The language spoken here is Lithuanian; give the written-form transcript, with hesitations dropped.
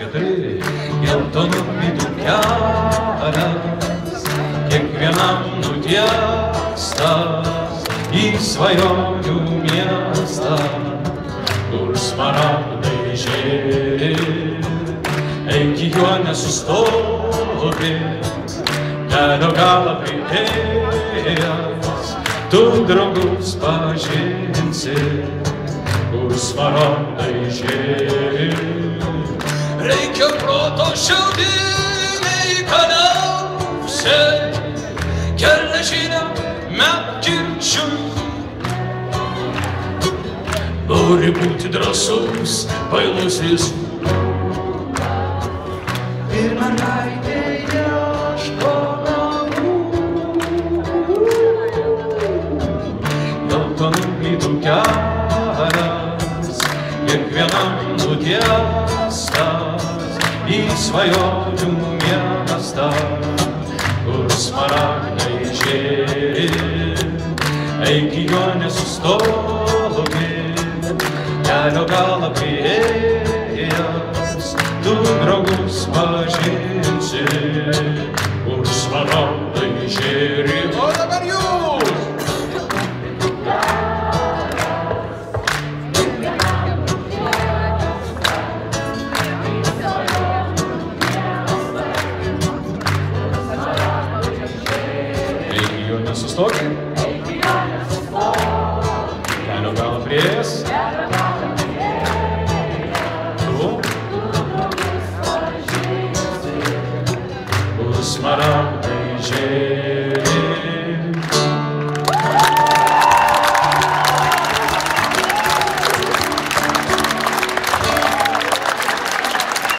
apie tai, geltonų plytų kelias, kiekvienam nutiestas į svajonių miestą, kur smaragdai žėri, eik į juo nesustovi, kelio galą prieėjęs, tu draugus pažinsi, kur smaragdai žėri. Reikia proto šiaudiniai kaliausiai, geležiniam medkirčiui. Nori būti drąsus, bailusis. Ir mergaitė ieško namų. Geltonų plytų kelias, kiekvienam nutiestas į svajonių miestą, kur smaragdai žėri, eik į jo nesustovi, kelio galą priėjęs, tu draugus